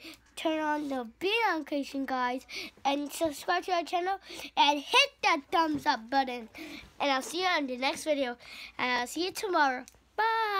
turn on the bell notification, guys, and subscribe to our channel and hit that thumbs up button. And I'll see you on the next video. And I'll see you tomorrow. Bye.